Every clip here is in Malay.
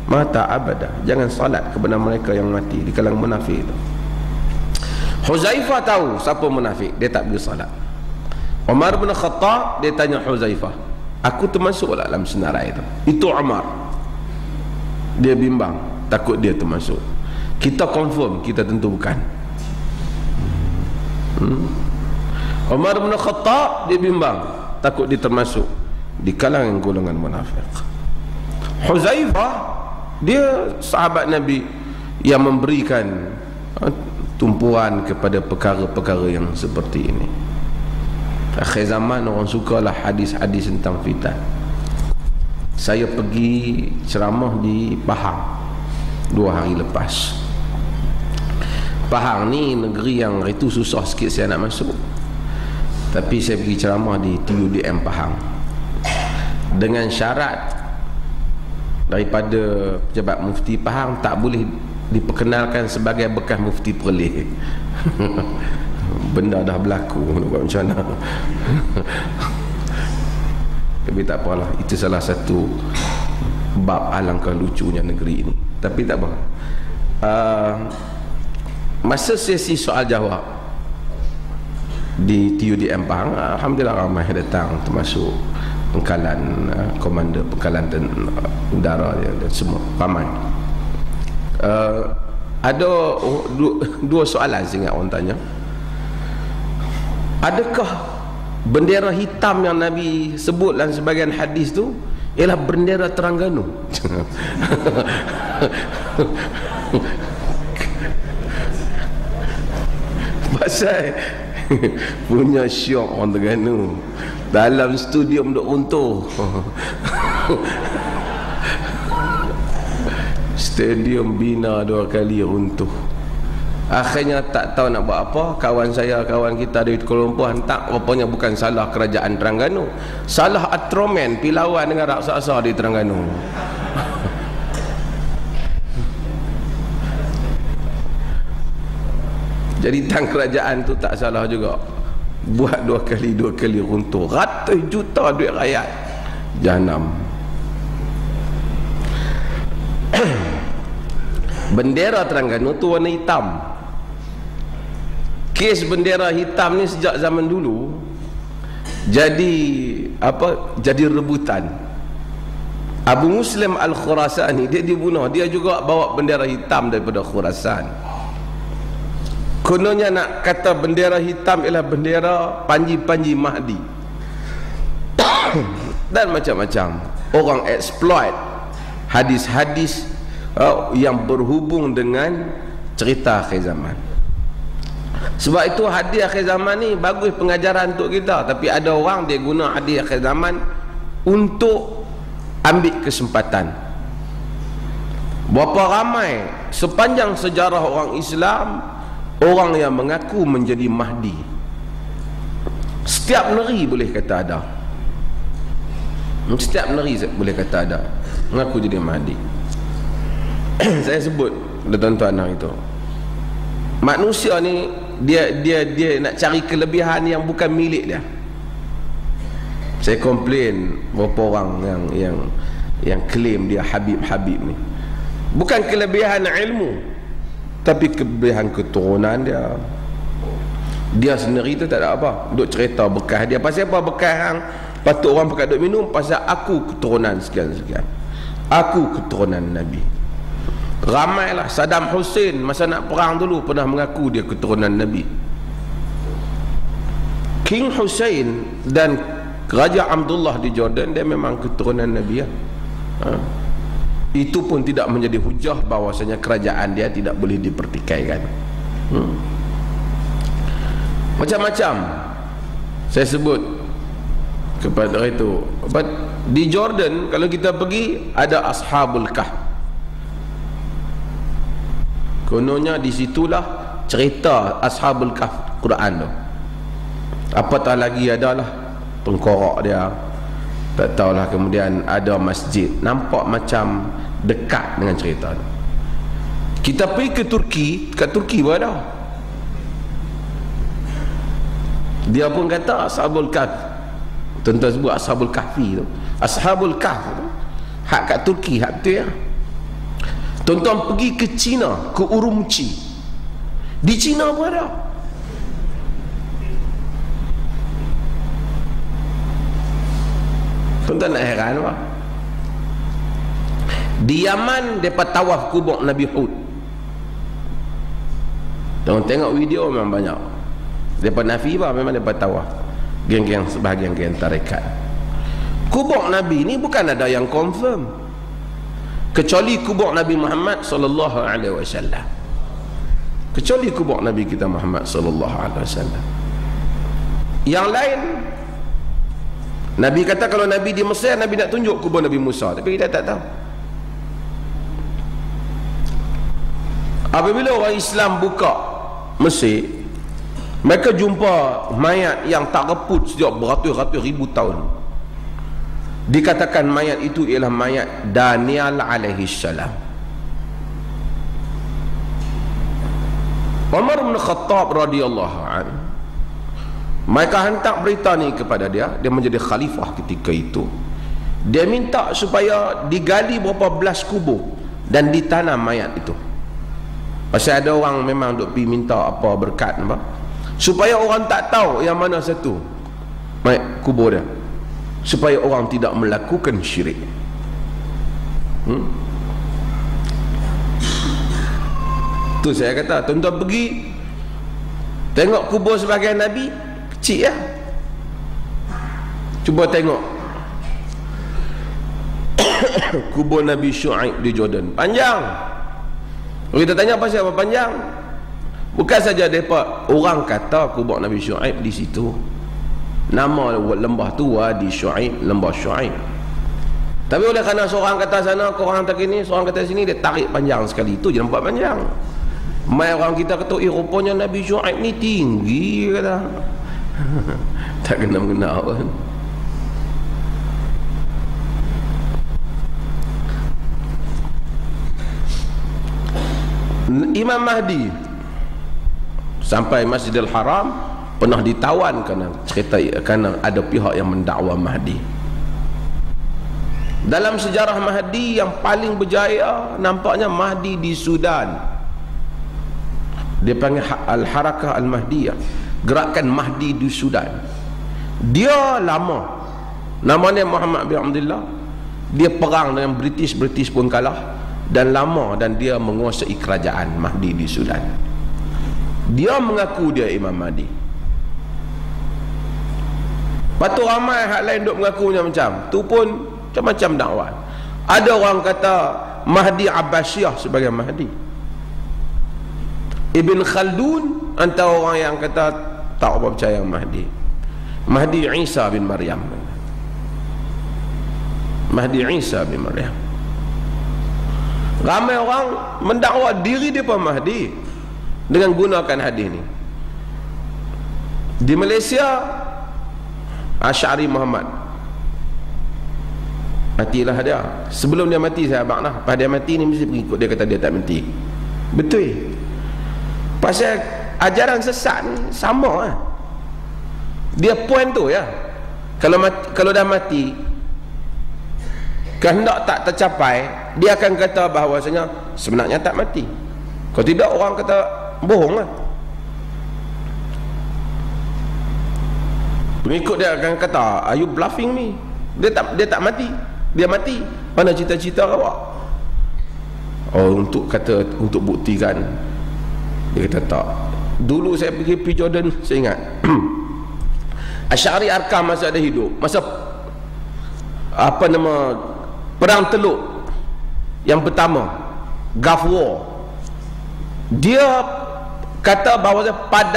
mata abada, jangan salat kepada mereka yang mati di kalangan munafik itu. Huzaifah tahu siapa munafik, dia tak pergi salat. Umar bin Khattab dia tanya Huzaifah, aku termasuk tak dalam senarai itu? Itu Umar. Dia bimbang, takut dia termasuk. Kita confirm, kita tentu bukan. Umar bin Khattab dia bimbang, takut dia termasuk di kalangan golongan munafik. Huzaifah dia sahabat Nabi yang memberikan tumpuan kepada perkara-perkara yang seperti ini. Akhir zaman orang sukalah hadis-hadis tentang fitan. Saya pergi ceramah di Pahang 2 hari lepas. Pahang ni negeri yang itu susah sikit saya nak masuk, tapi saya pergi ceramah di TUDM Pahang dengan syarat daripada pejabat mufti Pahang tak boleh diperkenalkan sebagai bekas mufti Perlis. Benda dah berlaku, nak buat macam mana. Tapi tak apalah, itu salah satu bab alangkah lucunya negeri ini. Tapi tak apa. Masa sesi soal jawab di TUDM Pahang, alhamdulillah ramai datang, termasuk pengkalan komander pengkalan udara dan semua ramai. Ada dua soalan saya ingat orang tanya. Adakah bendera hitam yang Nabi sebut dalam sebagian hadis tu ialah bendera Terengganu? Pasal punya syok orang Terengganu dalam studium duk runtuh. Stadium bina 2 kali runtuh. Akhirnya tak tahu nak buat apa. Kawan saya, kawan kita dari Kuala Lumpur hantar, rupanya bukan salah kerajaan Terengganu, salah Atroman pilawan dengan raksasa di Terengganu. Jadi tang kerajaan tu tak salah juga, buat 2 kali runtuh, ratus juta duit rakyat jahanam. Bendera Terengganu tu warna hitam. Kes bendera hitam ni sejak zaman dulu jadi jadi rebutan. Abu Muslim Al-Khurasani dia dibunuh, dia juga bawa bendera hitam daripada Khurasan. Kononnya nak kata bendera hitam ialah bendera Panji Mahdi. Dan macam-macam orang exploit hadis-hadis yang berhubung dengan cerita akhir zaman. Sebab itu hadis akhir zaman ni bagus pengajaran untuk kita, tapi ada orang dia guna hadis akhir zaman untuk ambil kesempatan. Berapa ramai sepanjang sejarah orang Islam orang yang mengaku menjadi Mahdi. Setiap negeri boleh kata ada. Setiap negeri boleh kata ada mengaku jadi Mahdi. Saya sebut tuan-tuan hari itu, manusia ni dia nak cari kelebihan yang bukan milik dia. Saya komplain beberapa orang yang claim dia Habib ni, bukan kelebihan ilmu, tapi kelebihan keturunan dia. Dia sendiri tu tak ada apa, duk cerita bekas dia. Pasal apa bekas hang patut orang pakai duk minum? Pasal aku keturunan sekian-sekian, aku keturunan Nabi. Ramailah. Saddam Hussein masa nak perang dulu pernah mengaku dia keturunan Nabi. King Hussein dan Raja Abdullah di Jordan dia memang keturunan Nabi ya. Itu pun tidak menjadi hujah bahawasanya kerajaan dia tidak boleh dipertikaikan. Macam-macam saya sebut kepada itu. Di Jordan kalau kita pergi ada Ashabul Kahf. Kononnya disitulah cerita Ashabul Kahf Quran tu. Apatah lagi adalah tengkorak dia, tak tahulah, kemudian ada masjid. Nampak macam dekat dengan cerita tu. Kita pergi ke Turki, kat Turki pun ada. Dia pun kata Ashabul Kahf. Tuan-tuan sebut Ashabul Kahfi tu, Ashabul Kahf tu hak kat Turki, hak betul ya. Tuan-tuan pergi ke China, ke Urumqi, di China pun ada. Tuan-tuan nak heran apa? Di Yaman mereka tawaf kubur Nabi Hud. Tuan tengok video memang banyak. Mereka nafi apa? Memang mereka tawaf. Geng-geng sebahagian geng tarekat. Kubur Nabi ni bukan ada yang confirm, kecuali kubur Nabi Muhammad sallallahu alaihi wasallam. Kecuali kubur Nabi kita Muhammad sallallahu alaihi wasallam. Yang lain, Nabi kata kalau Nabi di Mesir, Nabi nak tunjuk kubur Nabi Musa, tapi kita tak tahu. Apabila orang Islam buka Mesir, mereka jumpa mayat yang tak reput sejak beratus-ratus ribu tahun. Dikatakan mayat itu ialah mayat Daniel alaihi salam. Umar bin Khattab radhiyallahu anhu, mereka hantar berita ni kepada dia. Dia menjadi khalifah ketika itu. Dia minta supaya digali berapa belas kubur dan ditanam mayat itu. Pasal ada orang memang duk pergi minta apa berkat apa, supaya orang tak tahu yang mana satu mayat kubur dia, supaya orang tidak melakukan syirik. Tu saya kata, tuan-tuan pergi tengok kubur sebagai Nabi, kecil ya. Cuba tengok kubur Nabi Syuaib di Jordan, panjang. Kita tanya pasal apa panjang? Bukan saja mereka, orang kata kubur Nabi Syuaib di situ. Nama lembah tu Wadi Syuaib, lembah Syuaib. Tapi oleh kerana seorang kata sana, korang kata sini, seorang kata sini, dia tarik panjang sekali. Itu je nampak panjang. Mai orang kita kata, rupanya Nabi Syuaib ni tinggi, kata. Tak kena-kena kan. Imam Mahdi sampai Masjidil Haram pernah ditawan kerana ada pihak yang mendakwa Mahdi. Dalam sejarah Mahdi yang paling berjaya nampaknya Mahdi di Sudan. Dia panggil Al-Harakah Al-Mahdiyah, gerakan Mahdi di Sudan. Dia lama, namanya Muhammad bin Abdullah. Dia perang dengan British pun kalah, dan lama, dan dia menguasai kerajaan Mahdi di Sudan. Dia mengaku dia Imam Mahdi. Lepas tu ramai hak lain duk mengakunya macam tu pun macam-macam dakwah. Ada orang kata Mahdi Abbasiyah sebagai Mahdi. Ibn Khaldun antara orang yang kata tak apa percaya Mahdi. Mahdi Isa bin Maryam. Mahdi Isa bin Maryam. Ramai orang mendakwa diri dia pun Mahdi dengan gunakan hadis ni. Di Malaysia, Asy'ari Muhammad matilah dia. Sebelum dia mati saya abang lah, pas dia mati ni mesti pengikut dia kata dia tak mati. Betul. Pasal ajaran sesat ni sama lah. Dia point tu ya. Kalau dah mati, kehendak tak tercapai, dia akan kata bahawasanya sebenarnya tak mati. Kalau tidak, orang kata bohong lah. Pengikut dia akan kata, are you bluffing me? Dia tak mati. Dia mati. Mana cita-cita awak? Oh, untuk buktikan. Dia kata tak. Dulu saya pergi Jordan, saya ingat Asy'ari Arkam masa ada hidup, masa apa nama Perang Teluk yang pertama, Gulf War, dia kata bahawa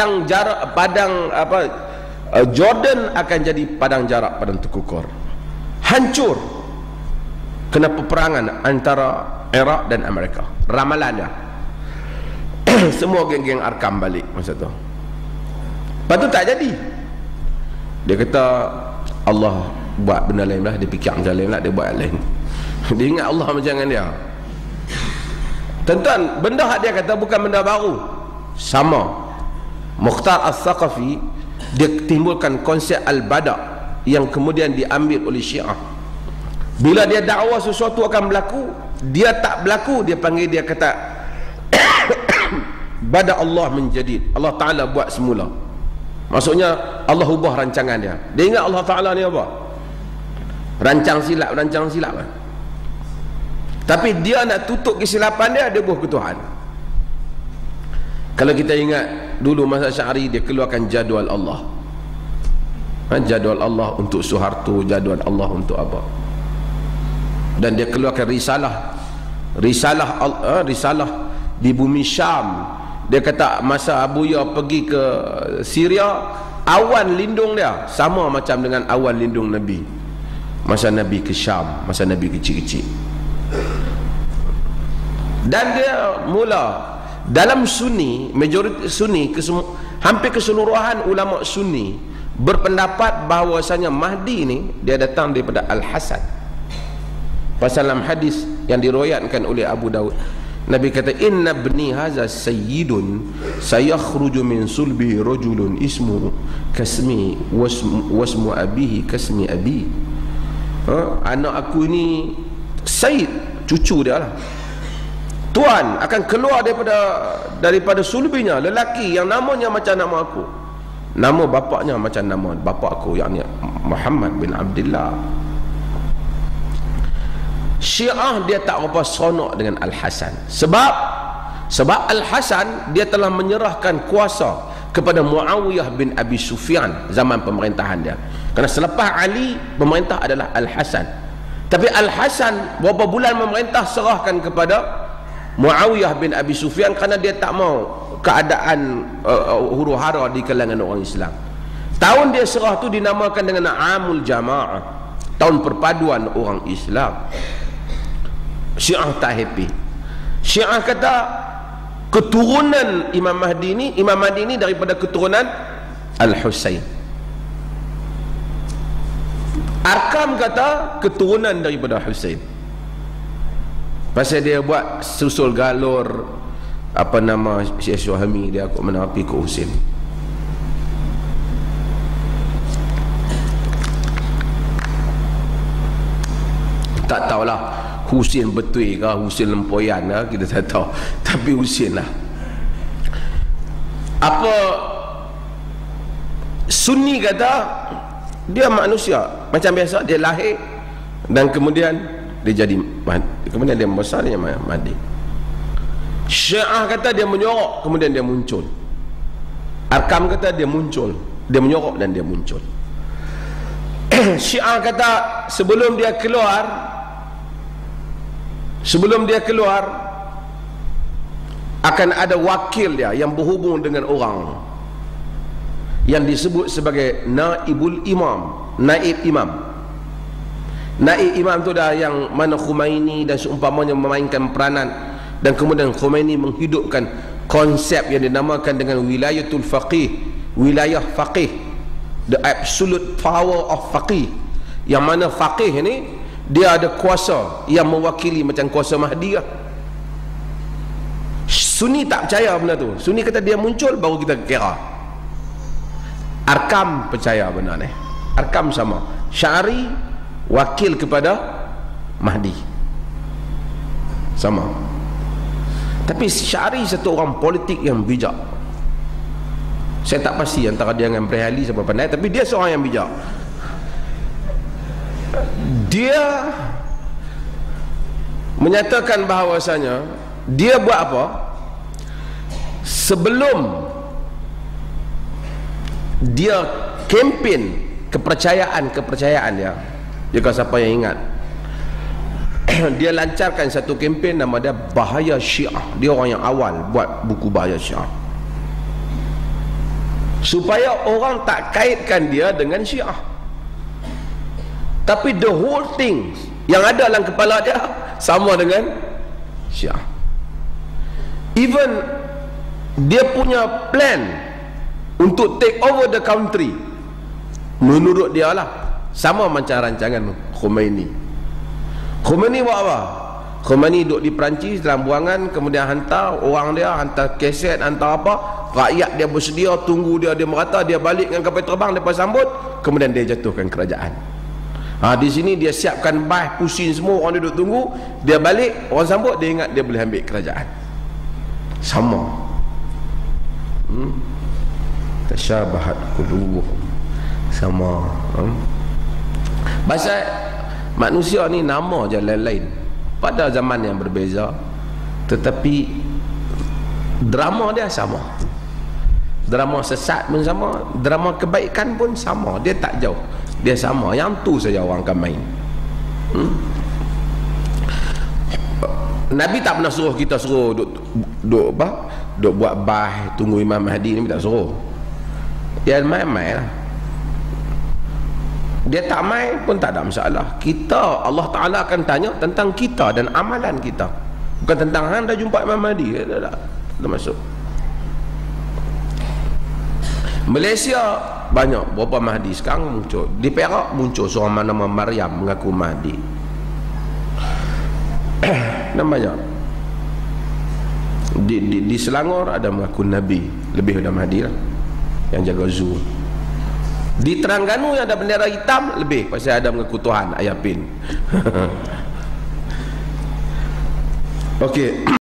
Jordan akan jadi padang jarak, padang terkukur, hancur kena peperangan antara Iraq dan Amerika. Ramalan dia. Semua geng-geng Arkam balik masa tu. Lepas tu tak jadi. Dia kata Allah buat benda lain lah, dia fikir macam lain lah, dia buat lain. Dia ingat Allah macam dengan dia. Tuan-tuan, benda hak dia kata bukan benda baru, sama. Mukhtar Al-Thaqafi, dia timbulkan konsep Al-Bada' yang kemudian diambil oleh Syiah. Bila dia dakwa sesuatu akan berlaku, dia tak berlaku, dia panggil, dia kata bada Allah menjadi, Allah Ta'ala buat semula. Maksudnya Allah ubah rancangan dia. Dia ingat Allah Ta'ala ni apa? Rancang silap kan? Tapi dia nak tutup kesilapan dia, dia buah ke Tuhan. Kalau kita ingat dulu masa Syari, dia keluarkan jadual Allah, jadual Allah untuk Soeharto, jadual Allah untuk apa, dan dia keluarkan risalah di bumi Syam. Dia kata masa Abuya pergi ke Syria, awan lindung dia sama macam dengan awan lindung Nabi masa Nabi ke Syam, masa Nabi kecil-kecil. Dan dia mula dalam Sunni, majoriti Sunni, hampir keseluruhan ulama Sunni berpendapat bahawasanya Mahdi ni dia datang daripada Al-Hasan. Pasal dalam hadis yang diriwayatkan oleh Abu Daud, Nabi kata, inna ibni haza sayyidun sayakhruju min sulbi rajulun ismu kasmi wasmu abihi kasmi abi. Anak aku ini Sayyid, cucu dia lah, tuan akan keluar daripada sulbinya lelaki yang namanya macam nama aku, nama bapaknya macam nama bapak aku, yakni Muhammad bin Abdullah. Syiah dia tak apa seronok dengan Al-Hasan, sebab Al-Hasan dia telah menyerahkan kuasa kepada Muawiyah bin Abi Sufyan zaman pemerintahan dia. Kerana selepas Ali, pemerintah adalah Al-Hasan. Tapi Al-Hasan beberapa bulan memerintah serahkan kepada Muawiyah bin Abi Sufyan kerana dia tak mau keadaan huru-hara di kalangan orang Islam. Tahun dia serah tu dinamakan dengan Amul Jamaah, tahun perpaduan orang Islam. Syiah tak happy. Syiah kata keturunan Imam Mahdi ni daripada keturunan Al-Husain. Arkam kata keturunan daripada Husain. Pasal dia buat susul galur apa nama Syekh Syuhami, dia aku menapi ke Husain. Tak tahulah Husain betul ke Husain lempoyan ke, kita tak tahu, tapi Husain lah. Apa Sunni kata dia manusia macam biasa, dia lahir dan kemudian dia jadi kemudian dia membesar, dia mati. Syiah kata dia menyorok kemudian dia muncul. Arkam kata dia muncul, dia menyorok dan dia muncul. Syiah kata sebelum dia keluar akan ada wakil dia yang berhubung dengan orang yang disebut sebagai naibul imam, naib imam. Naib imam tu dah yang mana Khomeini dan seumpamanya memainkan peranan, dan kemudian Khomeini menghidupkan konsep yang dinamakan dengan wilayatul faqih, wilayah faqih, the absolute power of faqih, yang mana faqih ni dia ada kuasa yang mewakili macam kuasa Mahdi lah. Sunni tak percaya benda tu. Sunni kata dia muncul baru kita kira. Arkam percaya benda ni. Arkam sama. Syari wakil kepada Mahdi, sama. Tapi Syari satu orang politik yang bijak. Saya tak pasti antara dia dengan Brehali siapa pandai, tapi dia seorang yang bijak. Dia menyatakan bahawasanya dia buat apa sebelum dia kempen kepercayaan dia. Jika siapa yang ingat, dia lancarkan satu kempen nama dia Bahaya Syiah. Dia orang yang awal buat buku Bahaya Syiah, supaya orang tak kaitkan dia dengan Syiah. Tapi the whole thing yang ada dalam kepala dia sama dengan Syiah. Even dia punya plan untuk take over the country, menurut dia lah sama macam rancangan Khomeini. Khomeini buat apa? Khomeini duduk di Perancis dalam buangan, kemudian hantar orang dia, hantar kaset, hantar apa, rakyat dia bersedia tunggu dia merata, dia balik dengan kapal terbang, lepas sambut, kemudian dia jatuhkan kerajaan. Di sini dia siapkan bah, pusing semua, orang duduk tunggu, dia balik, orang sambut, dia ingat dia boleh ambil kerajaan. Sama. Tasyabahat qulubuhum. Sama. Pasal manusia ni nama je lain-lain pada zaman yang berbeza, tetapi drama dia sama. Drama sesat pun sama, drama kebaikan pun sama, dia tak jauh, dia sama, yang tu saja orang akan main. Nabi tak pernah suruh kita duk buat bah tunggu Imam Mahdi ni, tak suruh. Dia main-main lah. Dia tak main pun tak ada masalah. Kita, Allah Ta'ala akan tanya tentang kita dan amalan kita, bukan tentang hang dah jumpa Imam Mahdi. Dah masuk. Malaysia banyak berapa Mahdi sekarang muncul. Di Perak muncul seorang nama Maryam mengaku Mahdi. Dan banyak. Di Selangor ada mengaku Nabi, lebih daripada Mahdi lah, yang jaga zoo. Di Terengganu yang ada bendera hitam lebih, pasal ada mengaku Tuhan, Ayah Pin. Okey.